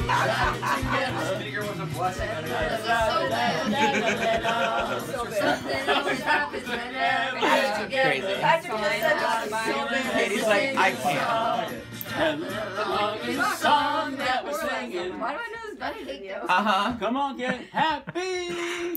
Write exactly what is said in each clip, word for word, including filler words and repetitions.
Speaker was a blessing. Crazy. Katie's like, I can't. Song that we're singing. Why do I know this better than you? Uh-huh. Come on, get happy.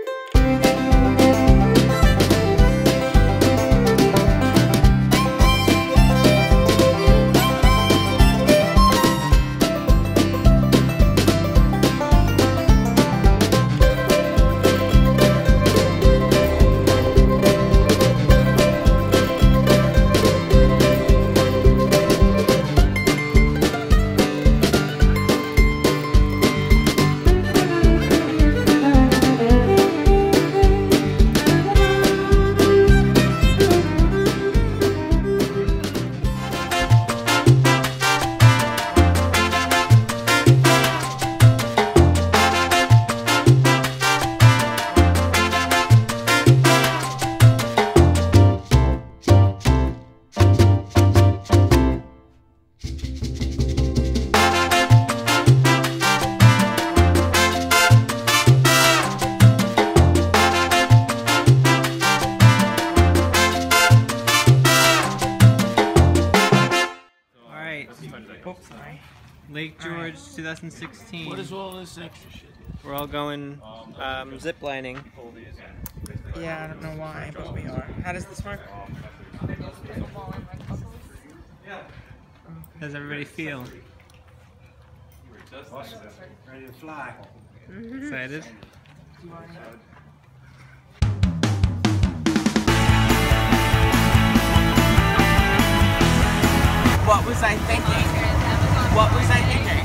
Oops, sorry. Lake George two thousand sixteen. What is all this extra shit? We're all going um, zip lining. Yeah, I don't know why, but we are. How does this work? How does everybody feel? Ready to fly. Excited? What was I thinking? What was I thinking?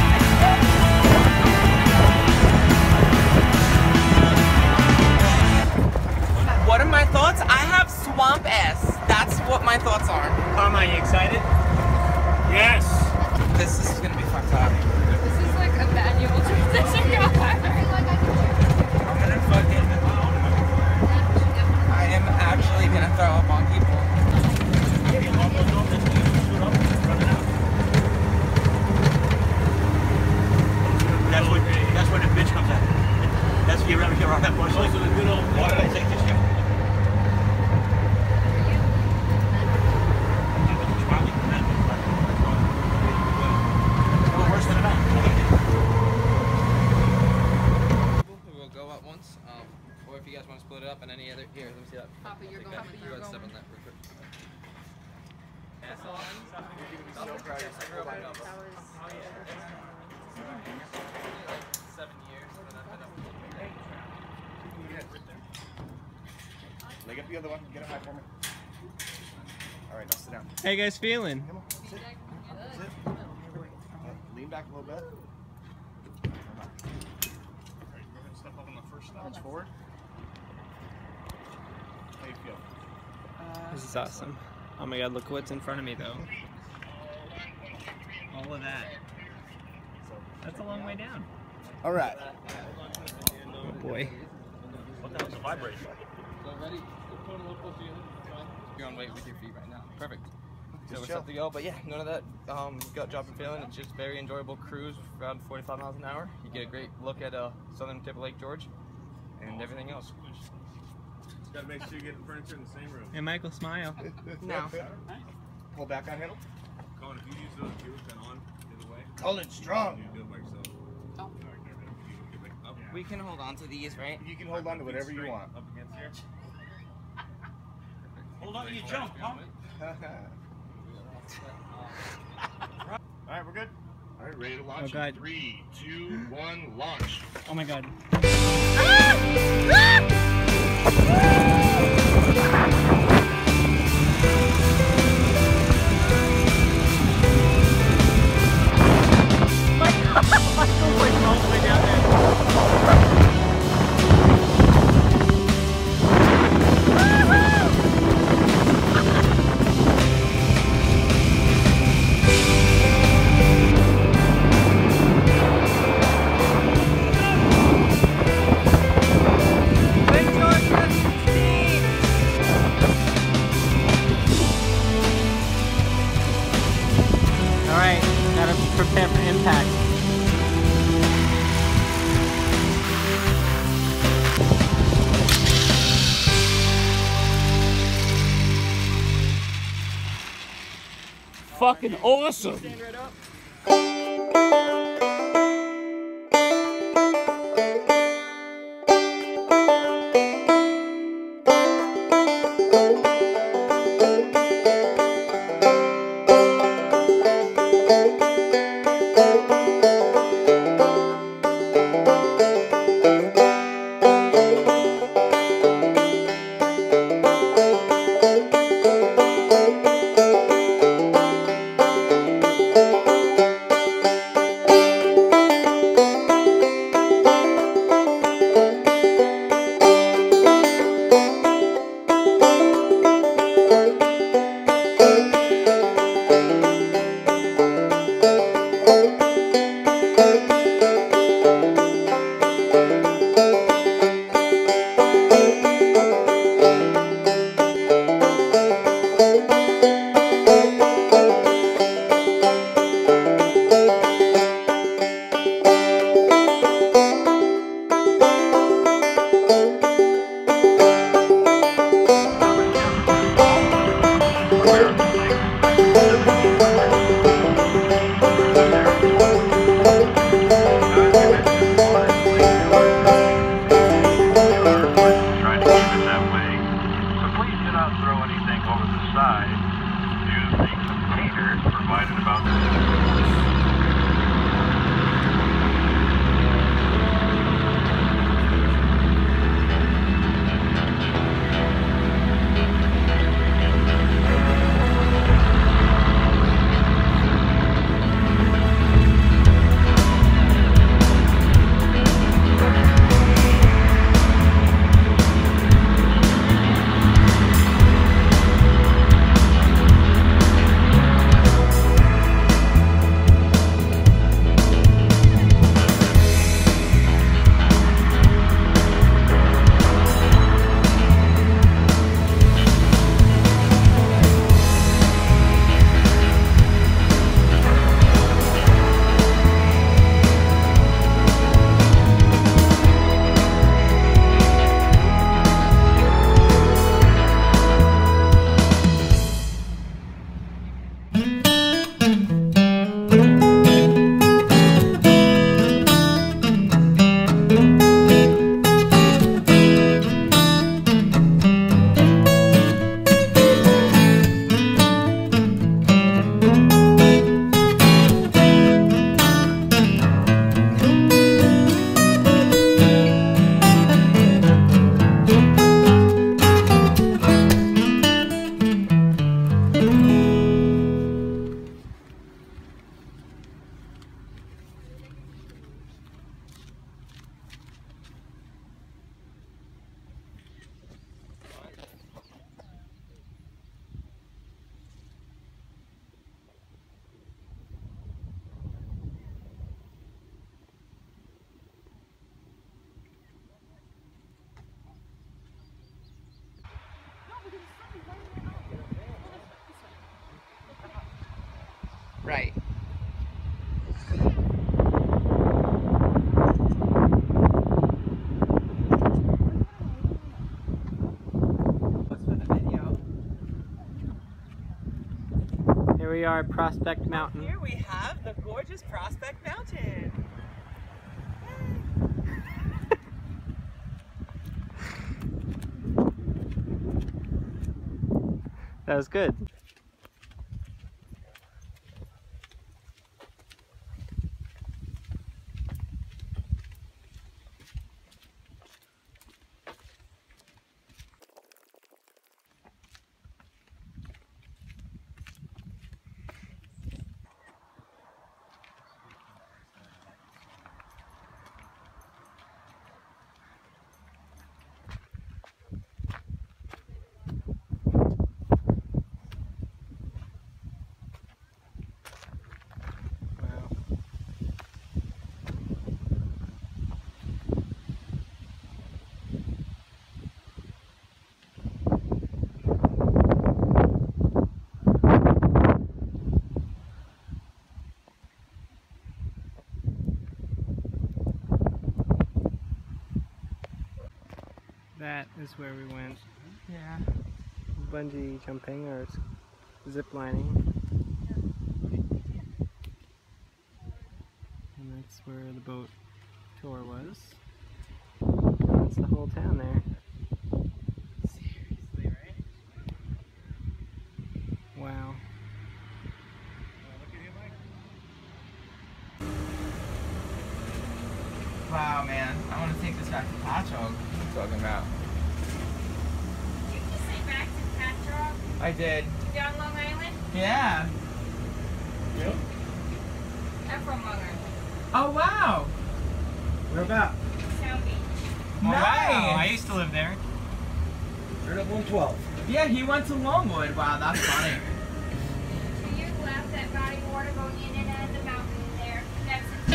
What are my thoughts? I have swamp ass. That's what my thoughts are. Tom, are you excited? Yes. This is gonna be fucked up. This is like a manual transition. I'm gonna fucking. I am actually gonna throw up on people. That's what. That's when the bitch comes out. That's when you ever get around that bush. Why did I take this guy? We'll go up once, um, or if you guys want to split it up and any other. Here, let me see that. Papa, you're going. Go You're ahead, going. step on that real quick. Seven years. Leg up the other one. Get it high for me. All right, now sit down. How you guys feeling? Come on. Sit. Sit. Lean back a little bit. Come on. All right, go ahead and step up on the first step. Arms forward. How you feel? This is awesome. Oh my god, look what's in front of me though. All of that. That's a long way down. All right. Oh boy. What the hell's a vibration? So ready? You're on weight with your feet right now. Perfect. So we're chill. set to go, but yeah, none of that um, gut dropping feeling. It's just very enjoyable cruise, around forty-five miles an hour. You get a great look at uh, southern tip of Lake George, and everything else. Just gotta make sure you get the furniture in the same room. Hey Michael, smile. No. Pull back on handle. Colin, if you use those gears then on the other way, Colin, strong. you do it by yourself. Oh. All right, there, there. You get back up, We can hold on to these, right? You can hold on to whatever you straight want. Up against here. Hold on to your jump, huh? All right, we're good. All right, ready to launch. Oh god. Three, two, one, launch. Oh my god. fucking awesome. Stand right up. Right. Here we are at Prospect Mountain. Here we have the gorgeous Prospect Mountain. That was good. That is where we went. Yeah. Bungee jumping or zip lining. where the boat tour was. That's the whole town there. Seriously, right? Wow. Wow, man. I want to take this back to Patchogue. Talking about. Did you just say back to Patchogue? I did. Down Long Island? Yeah. I'm from Long Island. Oh, wow. Where about? Sound Beach. Oh, wow, I Nice. used to live there. Turn up one twelve. Yeah, he went to Longwood. Wow, that's funny. To your left, that body of water going in and out of the mountain there. Next to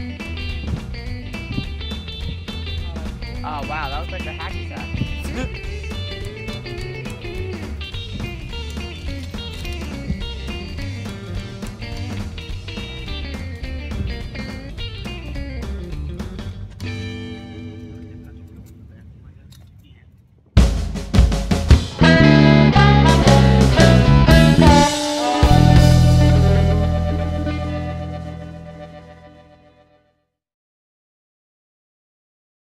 Oh, wow, that was like a hacky sack.